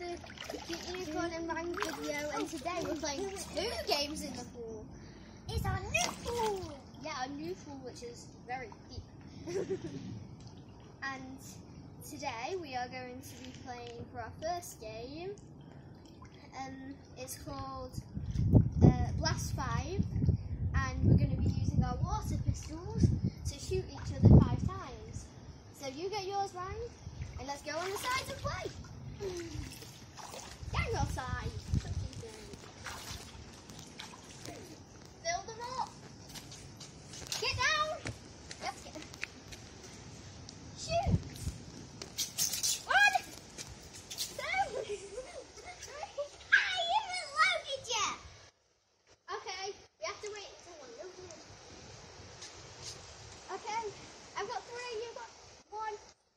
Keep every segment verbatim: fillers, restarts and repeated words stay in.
the Cute Unicorn and Rang video, and today we're playing two games in the pool. It's our new pool! Yeah, our new pool, which is very deep. And today we are going to be playing for our first game. Um, it's called uh, Blast five, and we're going to be using our water pistols to shoot each other five times. So you get yours, Rang, and let's go on the sides and play. Get your side. Fill them up. Get down. Let's get. Shoot. One. Two. Three. I haven't loaded yet! Okay, we have to wait until one loads in. Okay, I've got three, you've got one.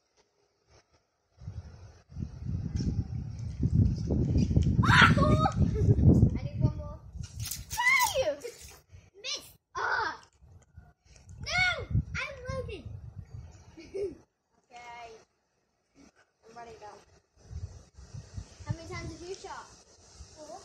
Oh! I need one more. Where are you? Miss! Ah! No! I'm loaded! Okay. I'm ready now. How many times have you shot? Four.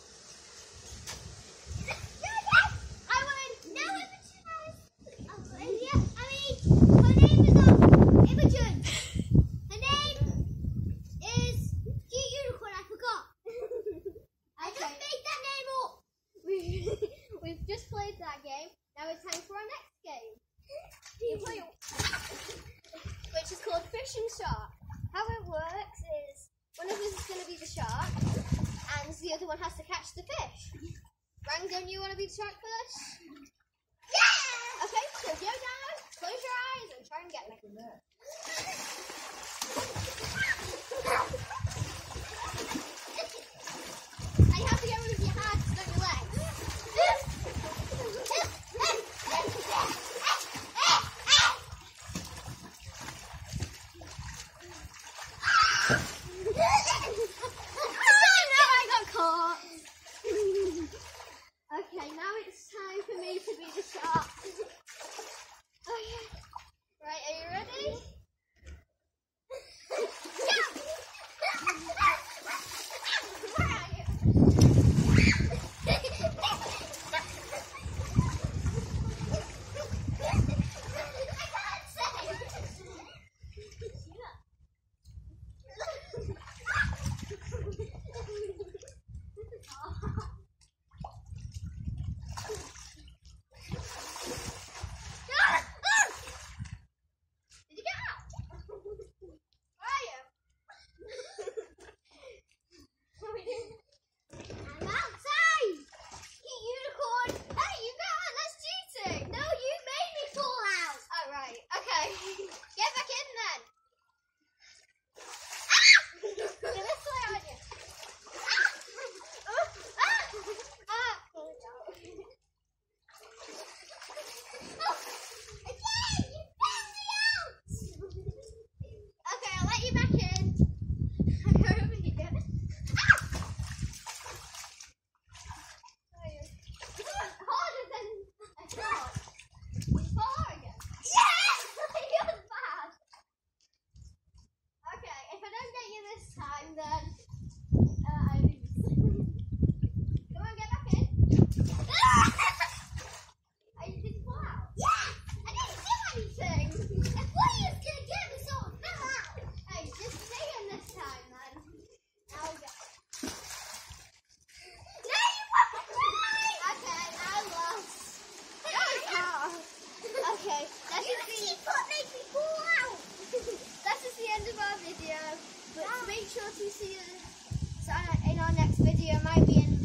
I win! No, Imogen has. Oh, yeah, I mean, her name is um, Imogen. Her name is Cute Unicorn, I forgot. I just Okay. made that name up. We, we've just played that game. Now it's time for our next game. You play, which is called Fish and Shark. How it works is one of us is going to be the shark, and the other one has to catch the fish. Rang, don't you want to be the shark first? Yeah! Okay, so go down, close your eyes, and try and get me. And you have to go with your hands, not your legs. Oh no, I got caught. Okay, now it's time for me to be the shark. Okay. Right, are you ready? Where are you? Did you get out? Where are you? I'm outside! Cute Unicorn! Hey, you got out! That's cheating! No, you made me fall out! Oh, right. Okay. Get back in then. You're this way, aren't you? Ah! Ah! Again! You found me out! Okay, I'll let you back in. Go over here. Harder than I thought. It's far again. Yes! You're bad. Okay, if I don't get you this time, then uh, I lose. Come on, get back in. Are you, did you fall out? Yeah! I didn't do anything. I thought you was gonna get me, so I fell out! Hey, just stay in this time, then. Now we go. No, you won't die! Okay, I lost. That was hard. Okay, that's You just the, keep on making me fall out! that's just the end of our video. But make sure to see us in our next video. It might be in